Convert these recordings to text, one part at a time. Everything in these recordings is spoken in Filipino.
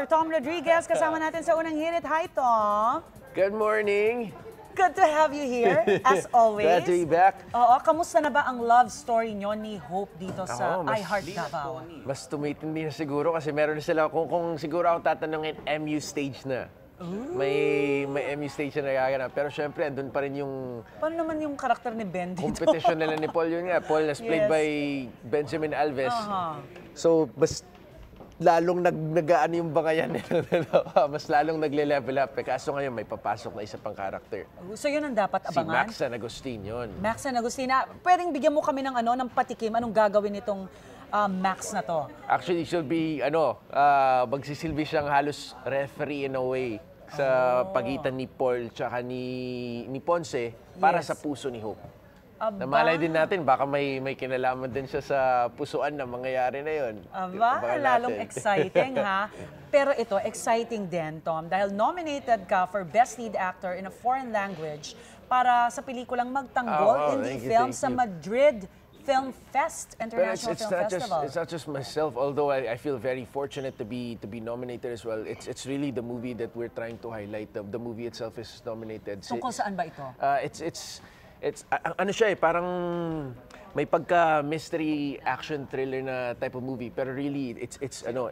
Tom Rodriguez, kasama natin sa unang hirit. Hi, Tom. Good morning. Good to have you here, as always. Glad to be back. Oo, kamusta na ba ang love story nyo ni Hope dito sa iHeart Davao? Mas tumitindi na siguro kasi meron na sila, kung siguro ako tatanungin, MU stage na. May MU stage na nagaganap. Pero syempre, andun pa rin yung... Paano naman yung karakter ni Ben dito? Competition nila ni Paul yun nga. Paul is played by Benjamin Alves. So, lalong nag-ano yung bangayan nila. Mas lalong nagle-level up. Kaso ngayon, may papasok na isa pang karakter. So yun ang dapat abangan? Si Max San Agustin yun. Max San Agustin. Pwedeng bigyan mo kami ng patikim. Anong gagawin nitong Max na to? Actually, should be, magsisilbi siyang halos referee in a way sa pagitan ni Paul tsaka ni Ponce para sa puso ni Hope. Namalay din natin, baka may kinalaman din siya sa pusuan na mangyayari na yun. Lalong exciting ha. Pero ito, exciting din, Tom, dahil nominated ka for Best Lead Actor in a Foreign Language para sa pelikulang Magtanggol Indie Film sa Madrid Film Fest, International Film Festival. It's not just myself, although I feel very fortunate to be nominated as well. It's really the movie that we're trying to highlight. The movie itself is nominated. Tungkol saan ba ito? It's ano siya parang may pagka mystery action thriller na type of movie, pero really it's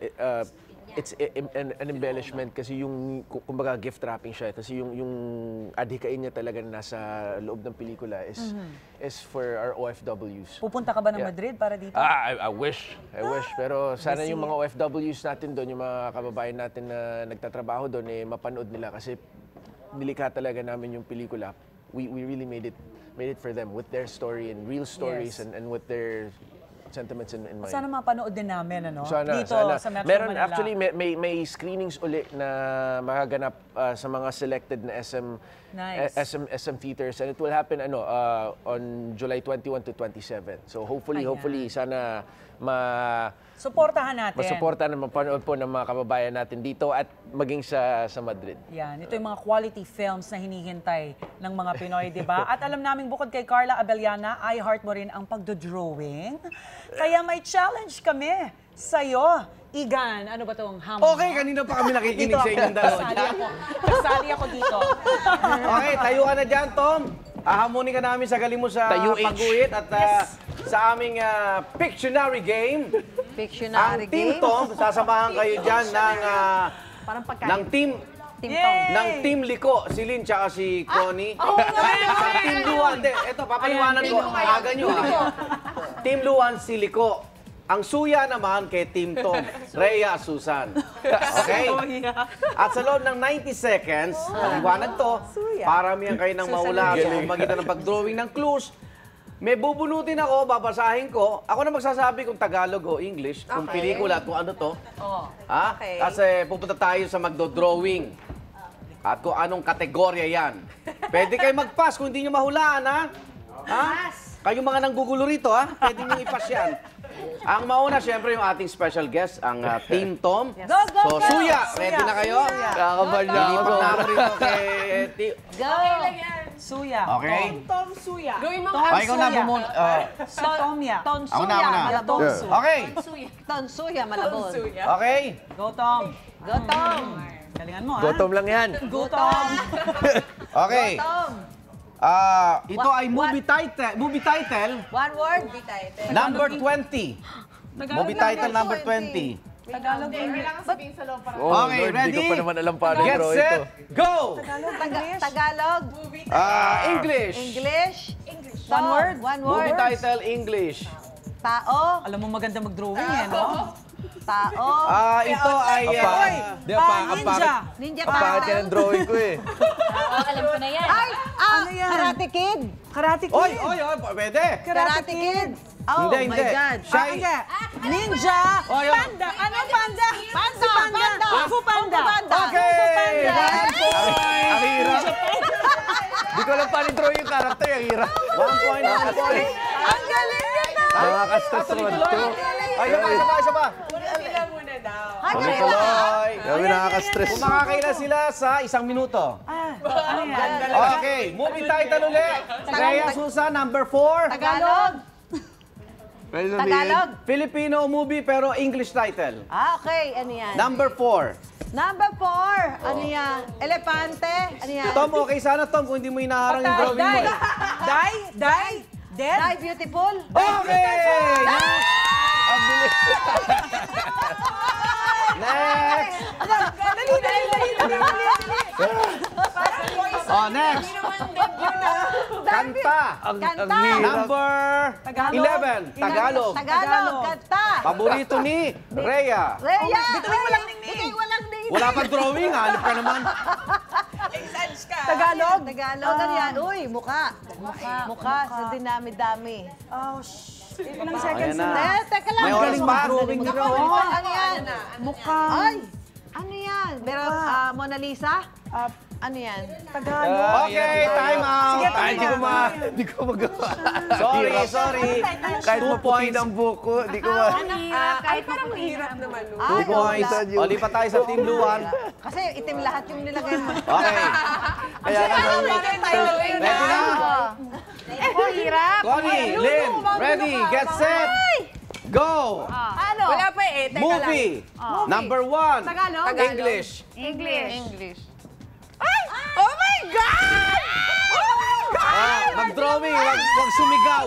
an embellishment kasi yung kumbaga gift wrapping siya kasi yung adhikain niya talaga na nasa loob ng pelikula is for our OFWs. Pupunta ka ba ng Madrid para dito? I wish. Pero sana yung mga OFWs natin doon, yung mga kababayan natin na nagtatrabaho doon, mapanood nila kasi nilikha talaga namin yung pelikula. We really made it for them with their story and real stories and with their sentiments in mind. Sana mapanood din namin, dito sa Metro Meron, Manila. actually, may screenings uli na magaganap sa mga selected na SM theaters, and it will happen on July 21 to 27. So hopefully sana suportahan natin. Masuportahan na mapanood po ng mga kababayan natin dito at maging sa Madrid. Yan, ito yung mga quality films na hinihintay ng mga Pinoy, di ba? At alam namin bukod kay Carla Abellana, iHeart mo rin ang pagdodrawing. Kaya may challenge kami sa'yo. Igan, ano ba itong hamon? Okay, kanina pa kami nakikinig sa inyong dalawa. Kasali ako dito. Okay, tayo ka na dyan, Tom. Ahamunin ka namin sa galing mo sa pag-uwit at sa aming Pictionary game. Pictionary Ang Team Tom, sasamahan kayo dyan ng Team Liko, si Lynn tsaka si Connie. Sa Team Luan, ito, papaliwanan ko, aga nyo. Team Luan, si Liko. Ang suya naman kay Team Tom, Rhea Susan. Okay? At sa loob ng 90 seconds, paliwanag to, paramihan kayo ng mahula sa magitan ng pag-drawing ng clues. May bubunutin ako, babasahin ko. Ako na magsasabi kung Tagalog o English, kung pelikula, kung ano to. Kasi pupunta tayo sa magdo-drawing. At kung anong kategorya yan. Pwede kayo mag-pass kung hindi nyo mahulaan, ha? Kayong mga nanggugulo rito, ha? Pwede nyo i-pass yan. Ang mauna, siyempre, yung ating special guest, ang Team Tom. So, Suya, ready na kayo? Kakabal na ako. Ilipat na ako rito kay Team. Go! Suya. Okay. Tom Suya. Gawin mo Ay, ikaw na bumuna. Si Tomya. Tom Ako na, Suya. ako na. Malabon. Okay. Tom Suya, Malabon. Okay. Go, Tom. Go, Tom. Galingan mo, ha? Gutom lang yan. Go, Tom. Okay. Tom. Ito ay movie title. One word. Number 20. Movie title number 20. Tagalog, Kailangan sabihin sa loob para... Okay, Lord, ready? Hindi ko pa naman alam paano Get draw set, ito. go! Tagalog. English. English. One word? One word. Movie title, English. Tao. Alam mo maganda mag-drawing, no? Tao. Ito ay... Ninja. Ninja Ang pangit tao. yan ang drawing ko eh. Alam ko na yan. Ay! Ano yan? Karate Kid. Karate Kid. Oy, pwede. Karate Kid. Oh Hindi. my God. Shy. Ninja. Panda. Ano panda? Si Panda. Kung Fu Panda. Okay! Kung Fu Panda. 1 point. Ang hirap. Hindi ko alam paano drawing yung karakter. Ang hirap. 1 point. Ang galing nito. Nakaka-stress naman ito. Ay, isa pa. Tuloy. Grabe, nakaka-stress. Kung makakaila sila sa 1 minuto. Ano yan? Okay, movie title ulit. Rhea Susan, number 4. Tagalog. Pwede sabihin? Tagalog. Filipino movie pero English title. Okay. Ano yan? Number 4. Number 4. Ano yan? Elepante. Ano yan? Tom, okay sana, Tom, kung hindi mo inaharang yung drawing mo. Die, dead. Die Beautiful. Okay! Ang bilis. Next! Oh, next! Kanta! Kanta. Number 11, Tagalog. Tagalog. Kanta. Paborito ni Rhea. Rhea. Bituin mo lang ningning. Bituin mo lang ningning. Wala pang drawing, hanip ka naman. Tagalog. Tagalog. Ano yan? Uy, mukha. Mukha. Sa dinami-dami. Oh, ilang seconds Ayan na. na. Teka lang. May oras pa. Drawing ni Rhea. Ano yan? Mukha. Ay! Ano yan? Meron Mona Lisa? Ano yan? Tagalog. Okay, time out. Sige, Ay, hindi ko magawa. Sorry. Kahit 2 maputi points. ng buko, hindi ko ma... Kahit parang mahirap naman. No? 2 points. O, lipat tayo sa Team Luan. Kasi itim lahat yung nilagay mo. Okay. Kaya ka ready na? Hirap. Connie, Lynn, ready, get set, go! Ano? Wala pa eh. Teka Movie, number 1, Tagalog? English. English. Ay! Oh my God! Oh my God! Mag-drawing, wag sumigaw.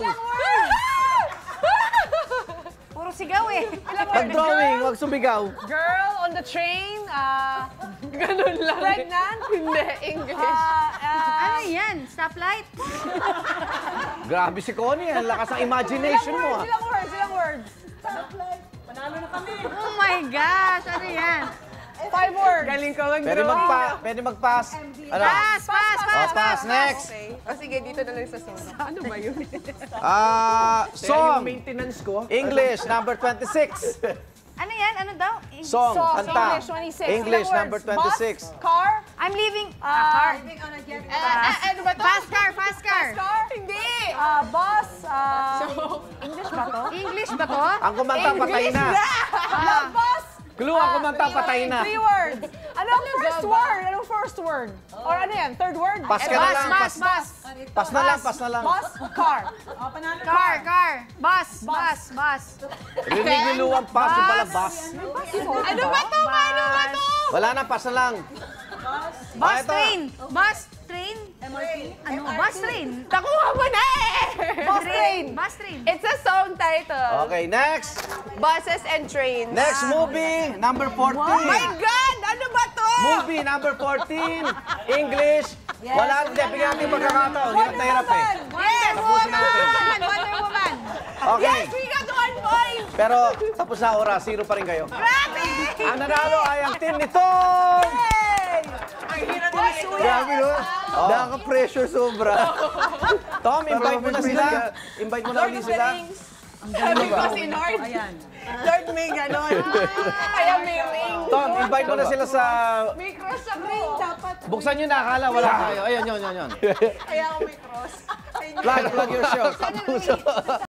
Puro sigaw eh. Mag-drawing, wag sumigaw. Girl on the train. Ganun lang. Pregnant? Hindi, English. Ano yan? Stoplight? Grabe si Connie, ang lakas ng imagination mo. Ilang words? Oh my gosh! Ano yan? 5 words. Galing ka Pwede mag-pass. Ano? Pass. Next. Okay. O sige, dito na lang sa sona. Ano ba yun? Song, Maintenance ko. English, number 26. Ano yan? Ano daw? Song, kanta. English, 26. English, Ilang number words? 26. Bus? Car? I'm leaving car. Ano ba to? Fast car. Car? Hindi. Bus? English ba to? English ba to? Ang kumanta, patay na. Bus? Clue, ang kumanta, patay na. 3 words. Anong first word? Anong first word? Or ano yan? Third word? Pass ka na lang. Bus. Pass na lang. Bus? Car? Car. Bus. Rinig ni Luwang pass, yung pala bus. Ano ba to? Ano ba to? Wala na, pass na lang. Bus ito. train. Bus train. Ano? Bus train. Nakuha mo na eh! Bus train. Bus train. It's a song title. Okay, next. Buses and trains. Next movie, number 14. My God! Ano ba to? Movie, number 14. English. Wala, hindi. Bigyan natin yung pagkakataon. Hirap na hirap eh. Yes! Tapusin natin. Wonder Woman. Okay. Yes! We got 1 point! Pero tapos na oras, 0 pa rin kayo. Grabe! Ang nanalo ay ang team ni Tom! Ang hirap na ito. Grabe, no? Nakaka-pressure sobra. Tom, invite mo na Parang sila. ka. Invite mo na ulit sila. Sabi ko si Lord. Ayan. Lord may ganon. Kaya may ring. Tom, invite mo na sila sa... May cross sa ring dapat. Buksan nyo na, akala wala tayo. Ayun, yun. Kaya ako may cross. Plug your show.